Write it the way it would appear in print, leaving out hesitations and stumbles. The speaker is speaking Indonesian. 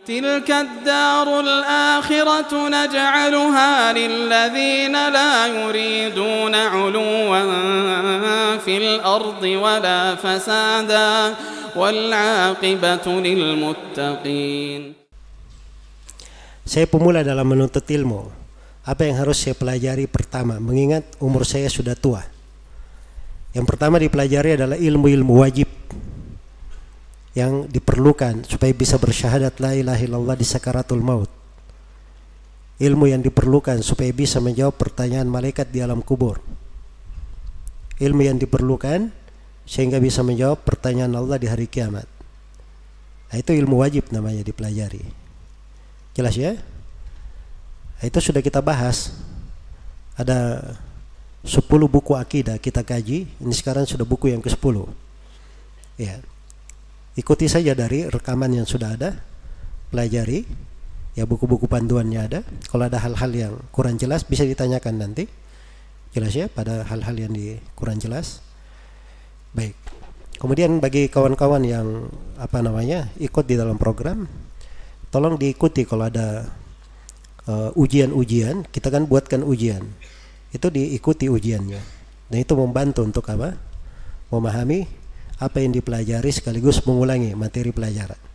تلك الدار الآخرة نجعلها للذين لا يريدون علوا في الأرض ولا فسادا والعاقبة للمتقين. Saya pemula dalam menuntut ilmu. Apa yang harus saya pelajari pertama, mengingat umur saya sudah tua. Yang pertama dipelajari adalah ilmu-ilmu wajib yang diperlukan supaya bisa bersyahadat la ilaha illallah di sakaratul maut. Ilmu yang diperlukan supaya bisa menjawab pertanyaan malaikat di alam kubur. Ilmu yang diperlukan sehingga bisa menjawab pertanyaan Allah di hari kiamat. Nah, itu ilmu wajib namanya dipelajari. Jelas ya? Itu sudah kita bahas. Ada 10 buku akidah kita kaji. Ini sekarang sudah buku yang ke-10. Ya. Ikuti saja dari rekaman yang sudah ada. Pelajari. Ya, buku-buku panduannya ada. Kalau ada hal-hal yang kurang jelas bisa ditanyakan nanti. Jelas ya pada hal-hal yang kurang jelas. Baik. Kemudian bagi kawan-kawan yang ikut di dalam program, tolong diikuti kalau ada ujian-ujian, kita kan buatkan ujian. Itu diikuti ujiannya. Dan itu membantu untuk apa? Memahami apa yang dipelajari sekaligus mengulangi materi pelajaran.